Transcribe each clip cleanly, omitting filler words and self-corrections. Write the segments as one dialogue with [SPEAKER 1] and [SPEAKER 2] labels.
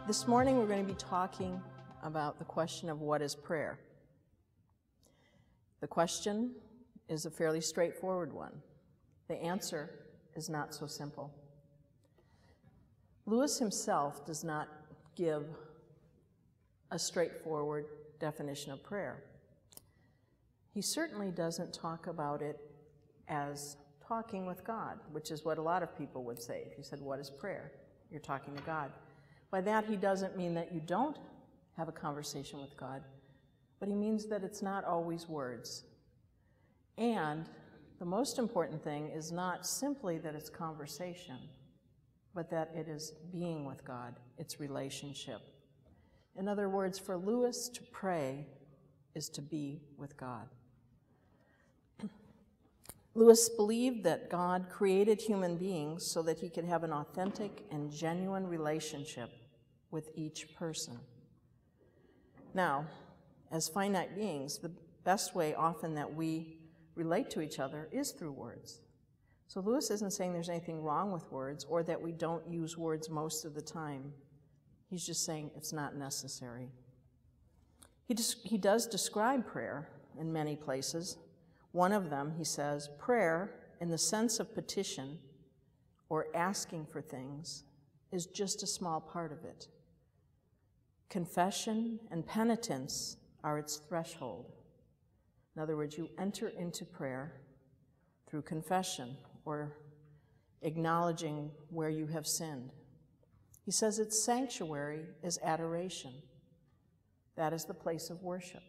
[SPEAKER 1] This morning we're going to be talking about the question of what is prayer. The question is a fairly straightforward one. The answer is not so simple. Lewis himself does not give a straightforward definition of prayer. He certainly doesn't talk about it as talking with God, which is what a lot of people would say. If you said, what is prayer? You're talking to God. By that, he doesn't mean that you don't have a conversation with God, but he means that it's not always words. And the most important thing is not simply that it's conversation, but that it is being with God, it's relationship. In other words, for Lewis, to pray is to be with God. Lewis believed that God created human beings so that he could have an authentic and genuine relationship with each person. Now, as finite beings, the best way often that we relate to each other is through words. So Lewis isn't saying there's anything wrong with words or that we don't use words most of the time. He's just saying it's not necessary. He does describe prayer in many places. One of them, he says, prayer in the sense of petition or asking for things is just a small part of it. Confession and penitence are its threshold. In other words, you enter into prayer through confession or acknowledging where you have sinned. He says its sanctuary is adoration. That is the place of worship.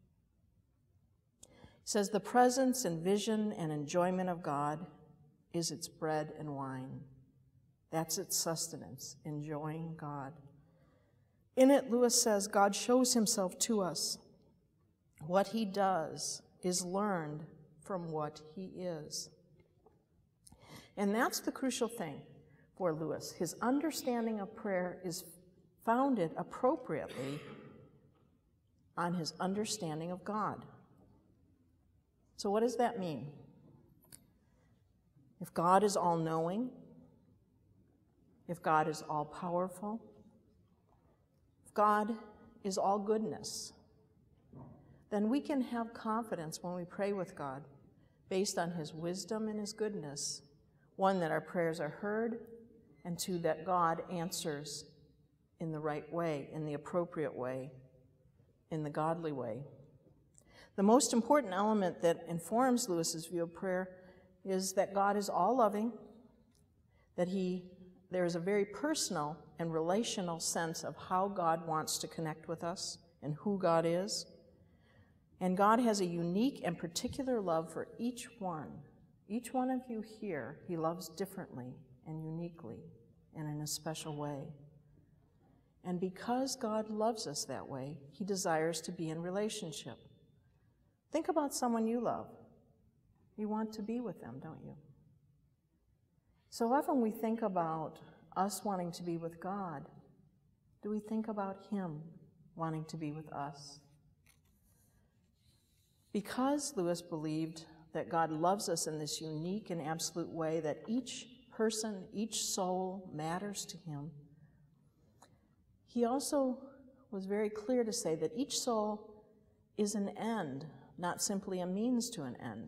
[SPEAKER 1] He says the presence and vision and enjoyment of God is its bread and wine. That's its sustenance, enjoying God. In it, Lewis says, God shows himself to us. What he does is learned from what he is. And that's the crucial thing for Lewis. His understanding of prayer is founded appropriately on his understanding of God. So what does that mean? If God is all-knowing, if God is all-powerful, if God is all goodness, then we can have confidence when we pray with God based on his wisdom and his goodness. One, that our prayers are heard, and two, that God answers in the right way, in the appropriate way, in the godly way. The most important element that informs Lewis's view of prayer is that God is all-loving, that there is a very personal and relational sense of how God wants to connect with us and who God is. And God has a unique and particular love for each one. Each one of you here, he loves differently and uniquely and in a special way. And because God loves us that way, he desires to be in relationship. Think about someone you love. You want to be with them, don't you? So often we think about us wanting to be with God. Do we think about him wanting to be with us? Because Lewis believed that God loves us in this unique and absolute way, that each person, each soul matters to him, he also was very clear to say that each soul is an end, not simply a means to an end.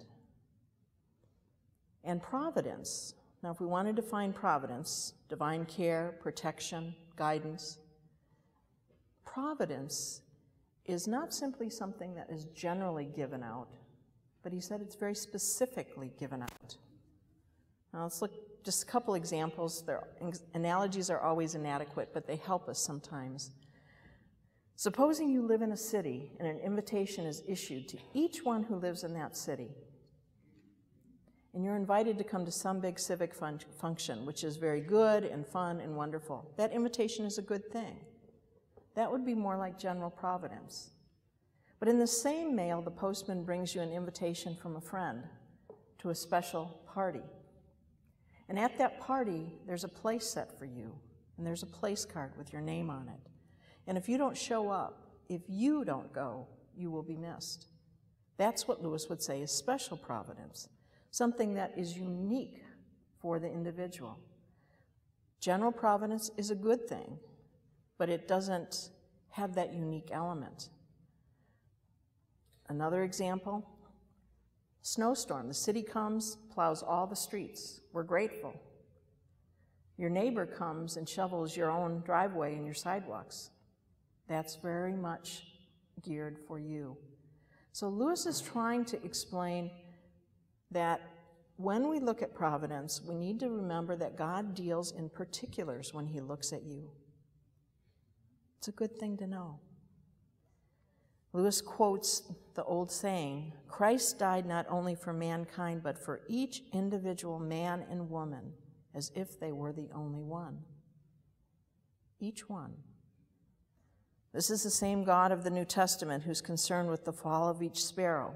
[SPEAKER 1] And providence, now if we want to define providence, divine care, protection, guidance, providence is not simply something that is generally given out, but he said it's very specifically given out. Now let's look just a couple examples. Analogies are always inadequate, but they help us sometimes. Supposing you live in a city and an invitation is issued to each one who lives in that city, and you're invited to come to some big civic function, which is very good and fun and wonderful. That invitation is a good thing. That would be more like general providence. But in the same mail, the postman brings you an invitation from a friend to a special party. And at that party, there's a place set for you, and there's a place card with your name on it. And if you don't show up, if you don't go, you will be missed. That's what Lewis would say is special providence, something that is unique for the individual. General providence is a good thing, but it doesn't have that unique element. Another example, snowstorm. The city comes, plows all the streets. We're grateful. Your neighbor comes and shovels your own driveway and your sidewalks. That's very much geared for you. So Lewis is trying to explain that when we look at providence, we need to remember that God deals in particulars when he looks at you. It's a good thing to know. Lewis quotes the old saying, Christ died not only for mankind, but for each individual man and woman, as if they were the only one. Each one. This is the same God of the New Testament who's concerned with the fall of each sparrow,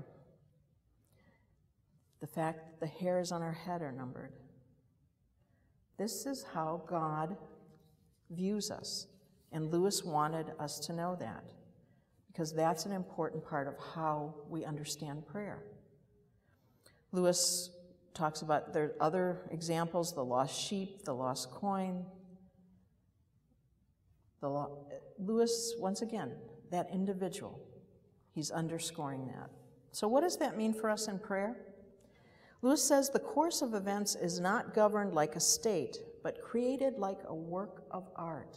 [SPEAKER 1] the fact that the hairs on our head are numbered. This is how God views us, and Lewis wanted us to know that, because that's an important part of how we understand prayer. Lewis talks about, there are other examples, the lost sheep, the lost coin. Lewis, once again, that individual, he's underscoring that. So what does that mean for us in prayer? Lewis says the course of events is not governed like a state, but created like a work of art,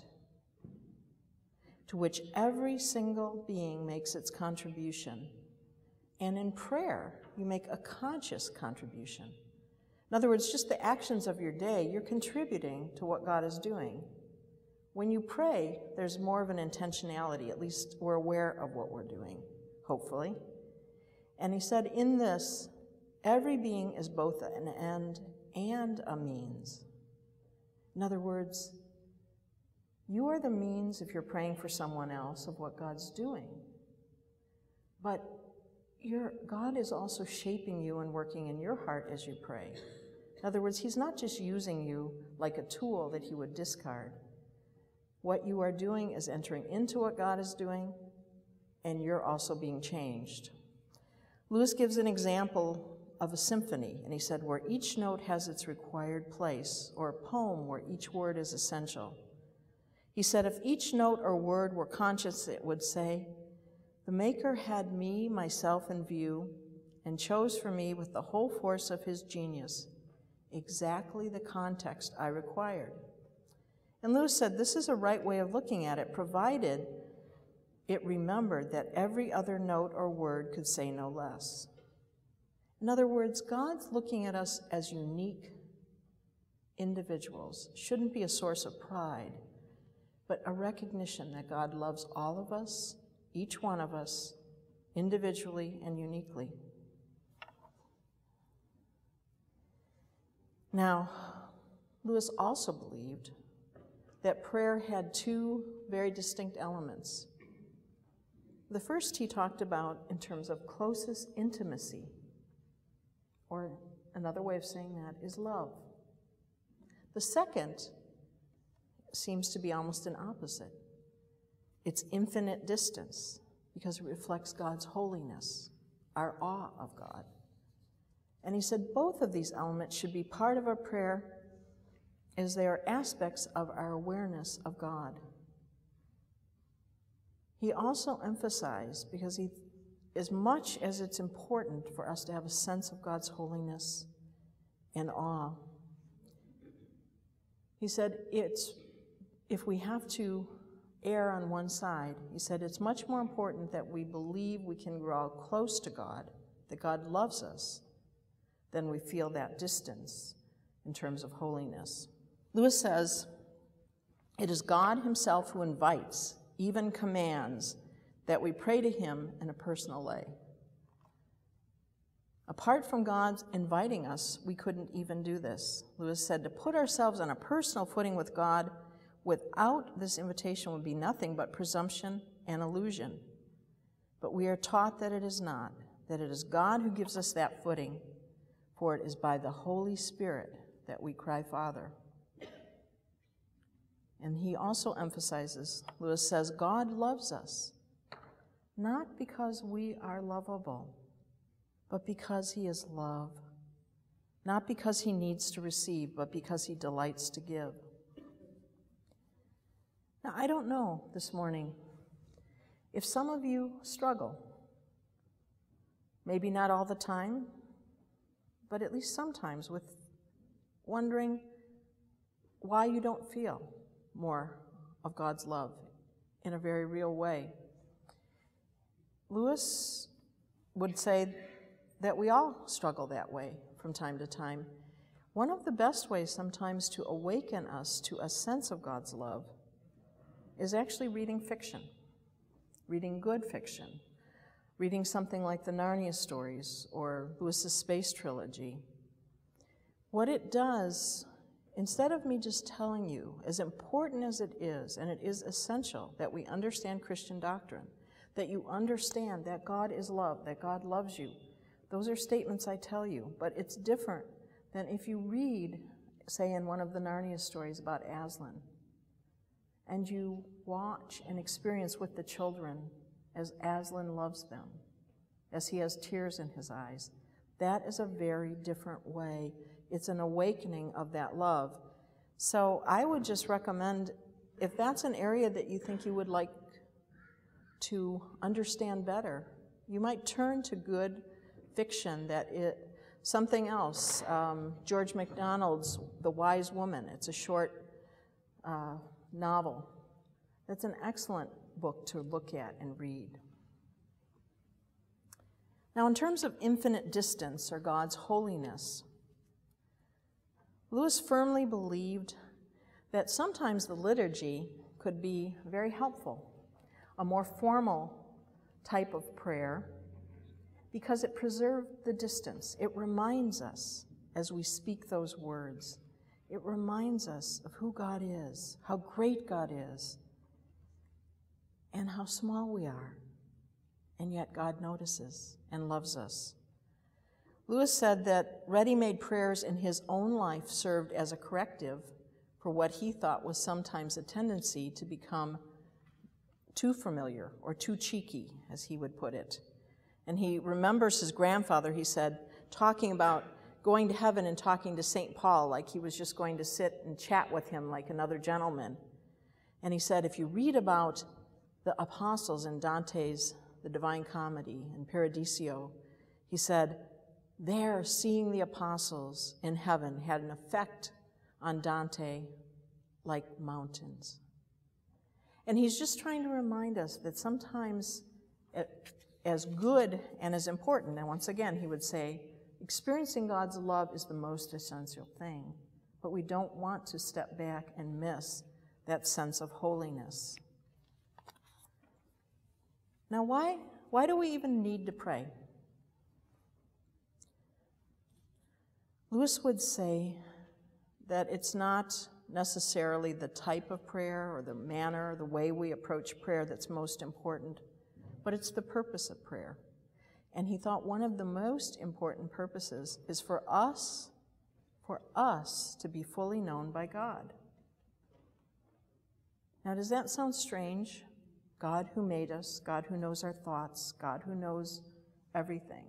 [SPEAKER 1] to which every single being makes its contribution. And in prayer, you make a conscious contribution. In other words, just the actions of your day, you're contributing to what God is doing. When you pray, there's more of an intentionality, at least we're aware of what we're doing, hopefully. And he said, in this, every being is both an end and a means. In other words, you are the means, if you're praying for someone else, of what God's doing. But God is also shaping you and working in your heart as you pray. In other words, he's not just using you like a tool that he would discard. What you are doing is entering into what God is doing, and you're also being changed. Lewis gives an example of a symphony, and he said, where each note has its required place, or a poem where each word is essential. He said, if each note or word were conscious, it would say, the Maker had me, myself in view, and chose for me with the whole force of his genius exactly the context I required. And Lewis said, this is a right way of looking at it, provided it remembered that every other note or word could say no less. In other words, God's looking at us as unique individuals. Shouldn't be a source of pride, but a recognition that God loves all of us, each one of us, individually and uniquely. Now, Lewis also believed that prayer had two very distinct elements. The first he talked about in terms of closest intimacy, or another way of saying that is love. The second seems to be almost an opposite. It's infinite distance, because it reflects God's holiness, our awe of God. And he said both of these elements should be part of our prayer, as they are aspects of our awareness of God. He also emphasized, because as much as it's important for us to have a sense of God's holiness and awe, he said if we have to err on one side, he said it's much more important that we believe we can grow close to God, that God loves us, than we feel that distance in terms of holiness. Lewis says, it is God himself who invites, even commands, that we pray to him in a personal way. Apart from God's inviting us, we couldn't even do this. Lewis said, to put ourselves on a personal footing with God without this invitation would be nothing but presumption and illusion. But we are taught that it is not, that it is God who gives us that footing, for it is by the Holy Spirit that we cry, Father. And he also emphasizes, Lewis says, God loves us, not because we are lovable, but because he is love. Not because he needs to receive, but because he delights to give. Now, I don't know this morning if some of you struggle, maybe not all the time, but at least sometimes, with wondering why you don't feel more of God's love in a very real way. Lewis would say that we all struggle that way from time to time. One of the best ways sometimes to awaken us to a sense of God's love is actually reading fiction, reading good fiction, reading something like the Narnia stories or Lewis's Space Trilogy. What it does, instead of me just telling you, as important as it is, and it is essential that we understand Christian doctrine, that you understand that God is love, that God loves you. Those are statements I tell you, but it's different than if you read, say, in one of the Narnia stories about Aslan, and you watch and experience with the children as Aslan loves them, as he has tears in his eyes. That is a very different way. It's an awakening of that love. So I would just recommend, if that's an area that you think you would like to understand better, you might turn to good fiction something else. George MacDonald's The Wise Woman. It's a short novel. That's an excellent book to look at and read. Now, in terms of infinite distance or God's holiness, Lewis firmly believed that sometimes the liturgy could be very helpful, a more formal type of prayer, because it preserved the distance. It reminds us, as we speak those words, it reminds us of who God is, how great God is, and how small we are. And yet God notices and loves us. Lewis said that ready-made prayers in his own life served as a corrective for what he thought was sometimes a tendency to become too familiar or too cheeky, as he would put it. And he remembers his grandfather, he said, talking about going to heaven and talking to St. Paul like he was just going to sit and chat with him like another gentleman. And he said, if you read about the apostles in Dante's The Divine Comedy and Paradiso, he said, there, seeing the apostles in heaven had an effect on Dante like mountains. And he's just trying to remind us that sometimes, as good and as important, and once again he would say, experiencing God's love is the most essential thing, but we don't want to step back and miss that sense of holiness. Now, why do we even need to pray? Lewis would say that it's not necessarily the type of prayer or the manner, the way we approach prayer that's most important, but it's the purpose of prayer. And he thought one of the most important purposes is for us to be fully known by God. Now, does that sound strange? God who made us, God who knows our thoughts, God who knows everything.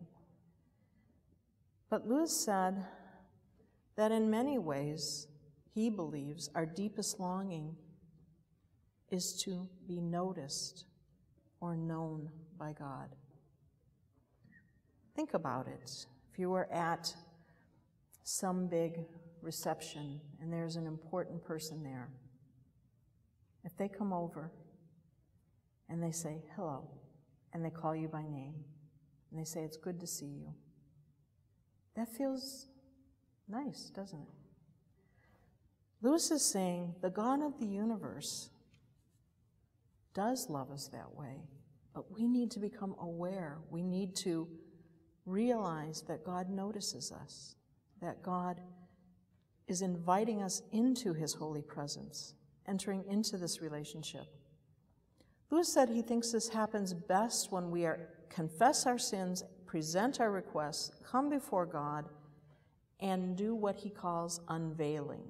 [SPEAKER 1] But Lewis said that in many ways, he believes our deepest longing is to be noticed or known by God. Think about it. If you were at some big reception and there's an important person there, if they come over and they say, hello, and they call you by name, and they say, it's good to see you, that feels nice, doesn't it? Lewis is saying the God of the universe does love us that way, but we need to become aware. We need to realize that God notices us, that God is inviting us into his holy presence, entering into this relationship. Lewis said he thinks this happens best when we confess our sins, present our requests, come before God, and do what he calls unveiling.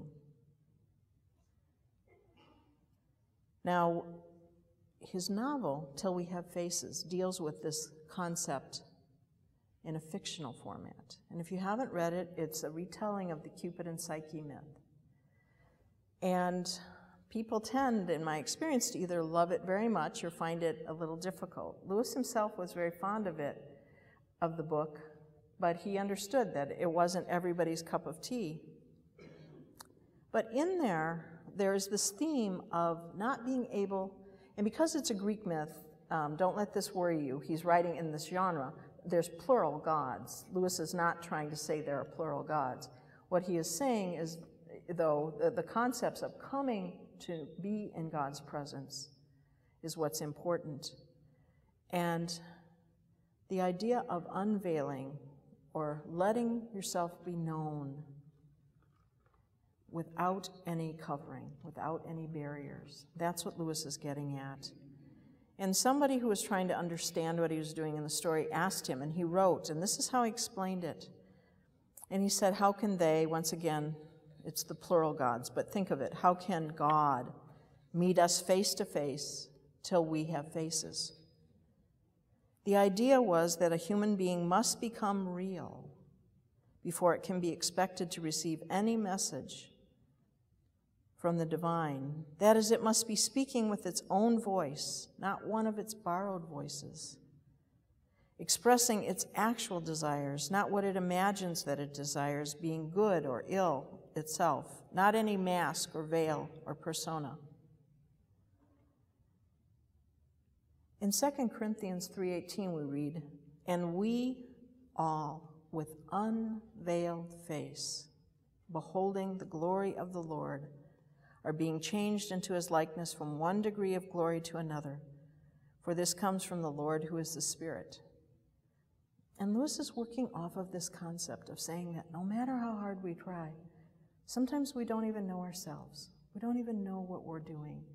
[SPEAKER 1] Now, his novel, Till We Have Faces, deals with this concept in a fictional format. And if you haven't read it, it's a retelling of the Cupid and Psyche myth. And people tend, in my experience, to either love it very much or find it a little difficult. Lewis himself was very fond of it, of the book, but he understood that it wasn't everybody's cup of tea. But in there's this theme of not being able, and because it's a Greek myth, don't let this worry you. He's writing in this genre. There's plural gods. Lewis is not trying to say there are plural gods. What he is saying is, though, the concepts of coming to be in God's presence is what's important. And the idea of unveiling or letting yourself be known without any covering, without any barriers, that's what Lewis is getting at. And somebody who was trying to understand what he was doing in the story asked him, and he wrote, and this is how he explained it. And he said, how can they, once again, it's the plural gods, but think of it, how can God meet us face to face till we have faces? The idea was that a human being must become real before it can be expected to receive any message from the divine. That is, it must be speaking with its own voice, not one of its borrowed voices, expressing its actual desires, not what it imagines that it desires, being good or ill itself, not any mask or veil or persona. In 2 Corinthians 3:18 we read, "And we all, with unveiled face, beholding the glory of the Lord, are being changed into his likeness from one degree of glory to another. For this comes from the Lord who is the Spirit." And Lewis is working off of this concept of saying that no matter how hard we try, sometimes we don't even know ourselves. We don't even know what we're doing.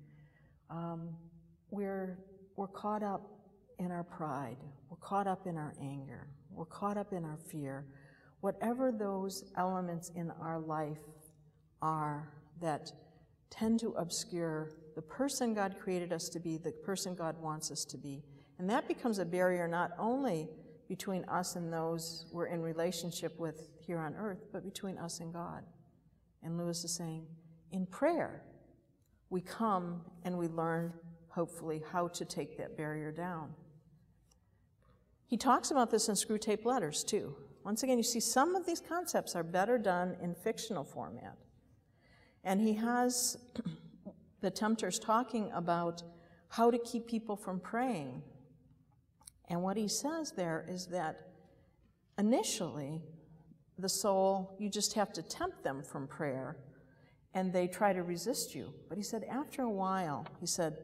[SPEAKER 1] We're caught up in our pride. We're caught up in our anger. We're caught up in our fear. Whatever those elements in our life are that tend to obscure the person God created us to be, the person God wants us to be. And that becomes a barrier not only between us and those we're in relationship with here on earth, but between us and God. And Lewis is saying, in prayer, we come and we learn, hopefully, how to take that barrier down. He talks about this in Screwtape Letters, too. Once again, you see some of these concepts are better done in fictional format. And he has the tempters talking about how to keep people from praying. And what he says there is that initially, the soul, you just have to tempt them from prayer, and they try to resist you. But he said after a while, he said,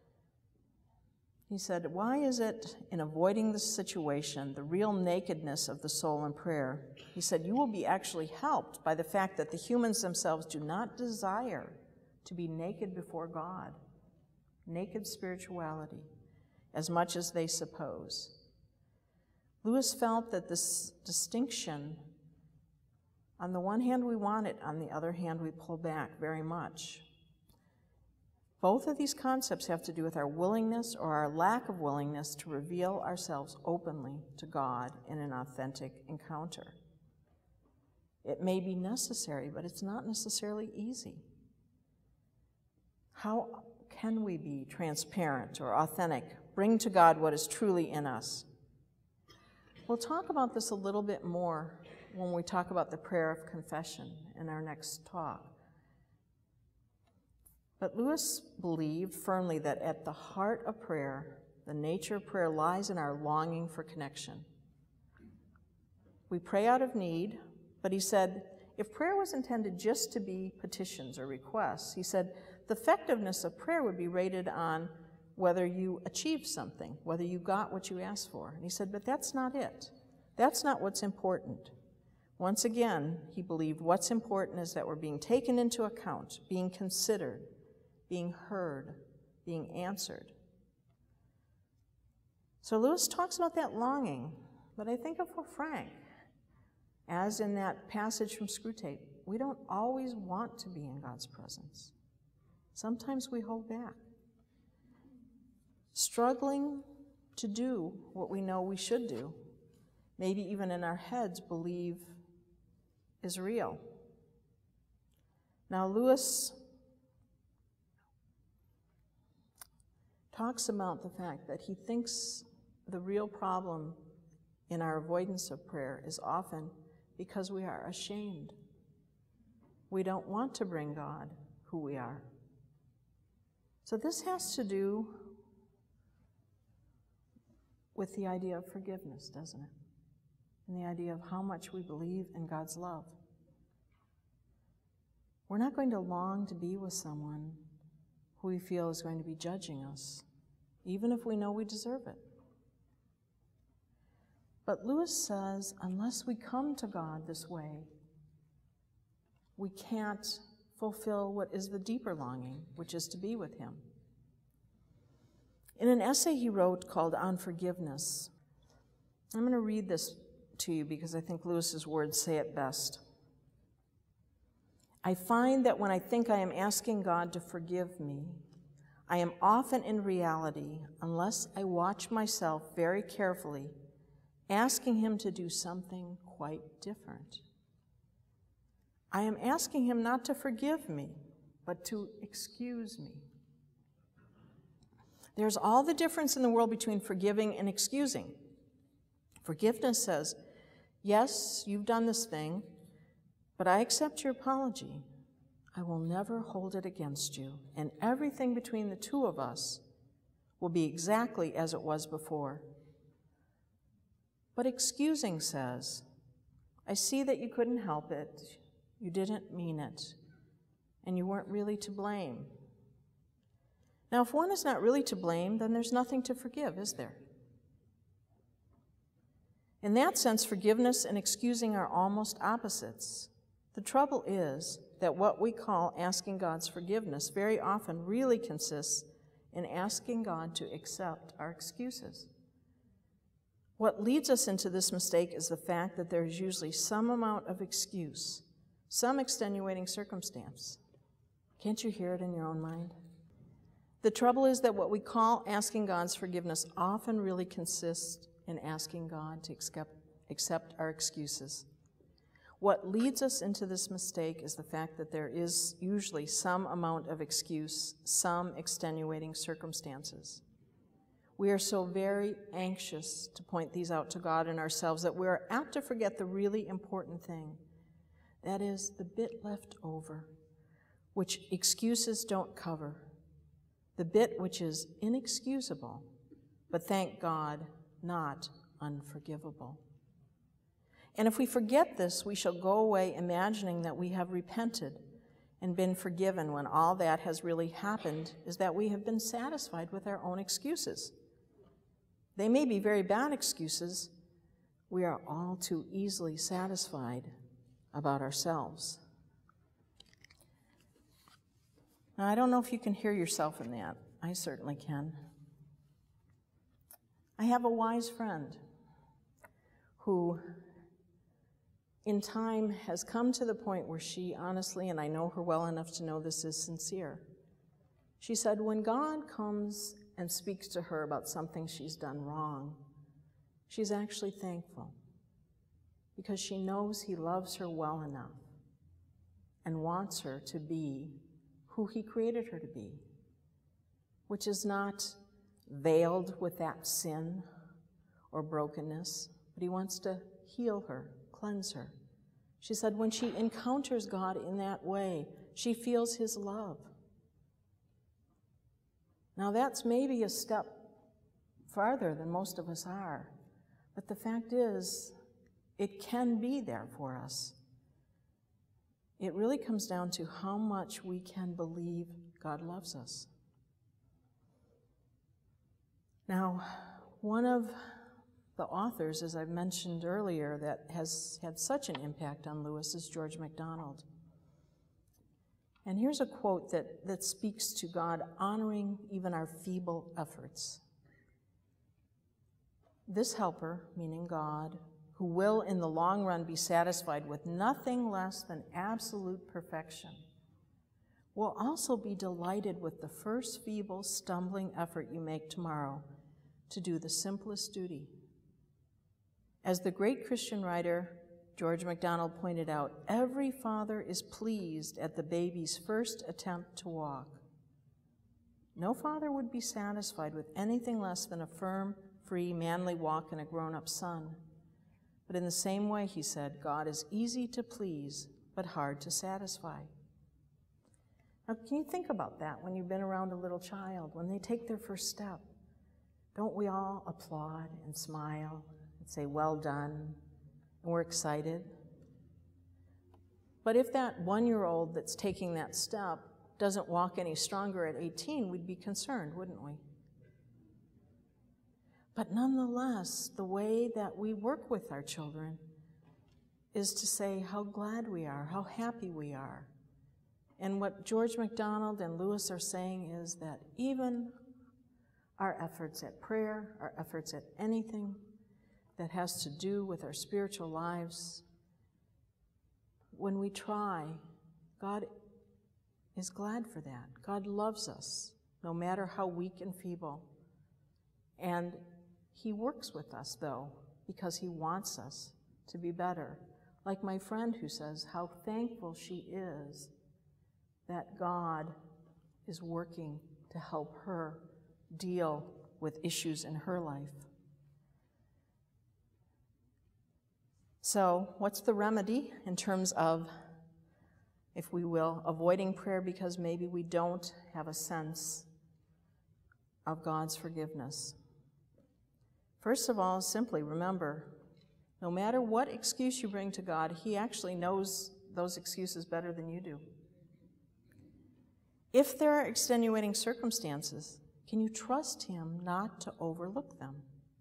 [SPEAKER 1] why is it in avoiding this situation, the real nakedness of the soul in prayer, he said, you will be actually helped by the fact that the humans themselves do not desire to be naked before God, naked spirituality, as much as they suppose. Lewis felt that this distinction, on the one hand we want it, on the other hand we pull back very much. Both of these concepts have to do with our willingness or our lack of willingness to reveal ourselves openly to God in an authentic encounter. It may be necessary, but it's not necessarily easy. How can we be transparent or authentic, bring to God what is truly in us? We'll talk about this a little bit more when we talk about the prayer of confession in our next talk. But Lewis believed firmly that at the heart of prayer, the nature of prayer lies in our longing for connection. We pray out of need, but he said, if prayer was intended just to be petitions or requests, he said, the effectiveness of prayer would be rated on whether you achieved something, whether you got what you asked for. And he said, but that's not it. That's not what's important. Once again, he believed what's important is that we're being taken into account, being considered, being heard, being answered. So Lewis talks about that longing, but I think if we're frank, as in that passage from Screwtape, we don't always want to be in God's presence. Sometimes we hold back, struggling to do what we know we should do, maybe even in our heads believe is real. Now Lewis talks about the fact that he thinks the real problem in our avoidance of prayer is often because we are ashamed. We don't want to bring God who we are. So this has to do with the idea of forgiveness, doesn't it? And the idea of how much we believe in God's love. We're not going to long to be with someone who we feel is going to be judging us, even if we know we deserve it. But Lewis says, unless we come to God this way, we can't fulfill what is the deeper longing, which is to be with him. In an essay he wrote called On Forgiveness, I'm going to read this to you because I think Lewis's words say it best. I find that when I think I am asking God to forgive me, I am often in reality, unless I watch myself very carefully, asking him to do something quite different. I am asking him not to forgive me, but to excuse me. There's all the difference in the world between forgiving and excusing. Forgiveness says, yes, you've done this thing, but I accept your apology. I will never hold it against you, and everything between the two of us will be exactly as it was before. But excusing says, I see that you couldn't help it, you didn't mean it, and you weren't really to blame. Now, if one is not really to blame, then there's nothing to forgive, is there? In that sense, forgiveness and excusing are almost opposites. The trouble is that what we call asking God's forgiveness very often really consists in asking God to accept our excuses. What leads us into this mistake is the fact that there is usually some amount of excuse, some extenuating circumstance. Can't you hear it in your own mind? The trouble is that what we call asking God's forgiveness often really consists in asking God to accept our excuses. What leads us into this mistake is the fact that there is usually some amount of excuse, some extenuating circumstances. We are so very anxious to point these out to God and ourselves that we are apt to forget the really important thing. That is the bit left over, which excuses don't cover. The bit which is inexcusable, but thank God, not unforgivable. And if we forget this, we shall go away imagining that we have repented and been forgiven when all that has really happened is that we have been satisfied with our own excuses. They may be very bad excuses. We are all too easily satisfied about ourselves. Now, I don't know if you can hear yourself in that. I certainly can. I have a wise friend who, in time, has come to the point where she honestly, and I know her well enough to know this is sincere, she said, when God comes and speaks to her about something she's done wrong, she's actually thankful because she knows he loves her well enough and wants her to be who he created her to be, which is not veiled with that sin or brokenness, but he wants to heal her, cleanse her. She said when she encounters God in that way, she feels his love. Now that's maybe a step farther than most of us are, but the fact is, it can be there for us. It really comes down to how much we can believe God loves us. Now, one of the authors, as I mentioned earlier, that has had such an impact on Lewis is George MacDonald. And here's a quote that speaks to God honoring even our feeble efforts. This helper, meaning God, who will in the long run be satisfied with nothing less than absolute perfection, will also be delighted with the first feeble, stumbling effort you make tomorrow to do the simplest duty. As the great Christian writer George MacDonald pointed out, every father is pleased at the baby's first attempt to walk. No father would be satisfied with anything less than a firm, free, manly walk in a grown-up son. But in the same way, he said, God is easy to please, but hard to satisfy. Now, can you think about that when you've been around a little child, when they take their first step? Don't we all applaud and smile and say, well done, and we're excited? But if that 1-year-old that's taking that step doesn't walk any stronger at 18, we'd be concerned, wouldn't we? But nonetheless, the way that we work with our children is to say how glad we are, how happy we are. And what George MacDonald and Lewis are saying is that even our efforts at prayer, our efforts at anything that has to do with our spiritual lives, when we try, God is glad for that. God loves us, no matter how weak and feeble. And he works with us, though, because he wants us to be better. Like my friend who says how thankful she is that God is working to help her deal with issues in her life. So, what's the remedy in terms of, if we will, avoiding prayer because maybe we don't have a sense of God's forgiveness? First of all, simply remember, no matter what excuse you bring to God, he actually knows those excuses better than you do. If there are extenuating circumstances, can you trust him not to overlook them?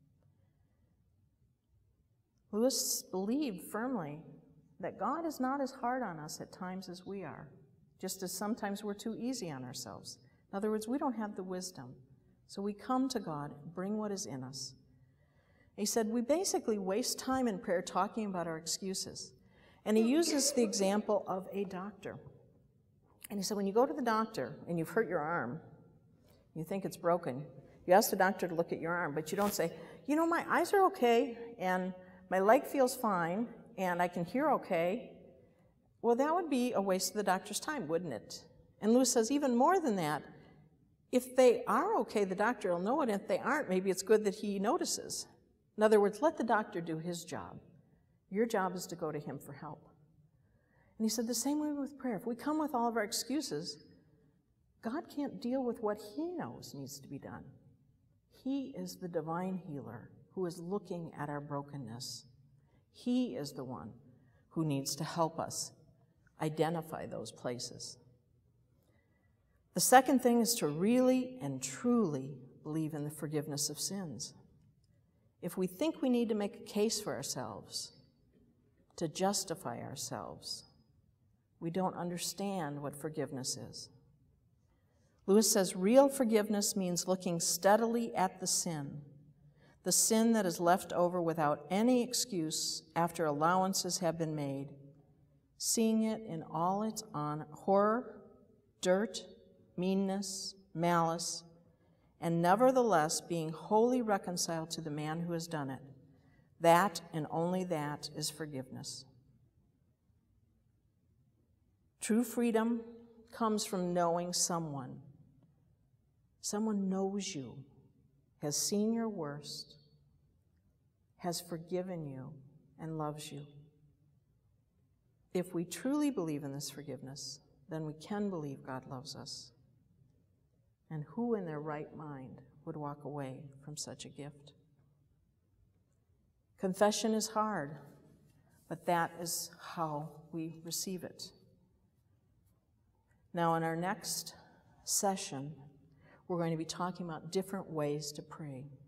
[SPEAKER 1] Lewis believed firmly that God is not as hard on us at times as we are, just as sometimes we're too easy on ourselves. In other words, we don't have the wisdom. So we come to God and bring what is in us. He said, we basically waste time in prayer talking about our excuses. And he uses the example of a doctor. And he said, when you go to the doctor and you've hurt your arm, you think it's broken, you ask the doctor to look at your arm, but you don't say, you know, my eyes are okay, and my leg feels fine, and I can hear okay. Well, that would be a waste of the doctor's time, wouldn't it? And Lewis says, even more than that, if they are okay, the doctor will know it, and if they aren't, maybe it's good that he notices. In other words, let the doctor do his job. Your job is to go to him for help. And he said the same way with prayer. If we come with all of our excuses, God can't deal with what he knows needs to be done. He is the divine healer who is looking at our brokenness. He is the one who needs to help us identify those places. The second thing is to really and truly believe in the forgiveness of sins. If we think we need to make a case for ourselves, to justify ourselves, we don't understand what forgiveness is. Lewis says real forgiveness means looking steadily at the sin that is left over without any excuse after allowances have been made, seeing it in all its horror, dirt, meanness, malice, and nevertheless being wholly reconciled to the man who has done it. That and only that is forgiveness. True freedom comes from knowing someone. Someone knows you, has seen your worst, has forgiven you, and loves you. If we truly believe in this forgiveness, then we can believe God loves us. And who in their right mind would walk away from such a gift? Confession is hard, but that is how we receive it. Now, in our next session, we're going to be talking about different ways to pray.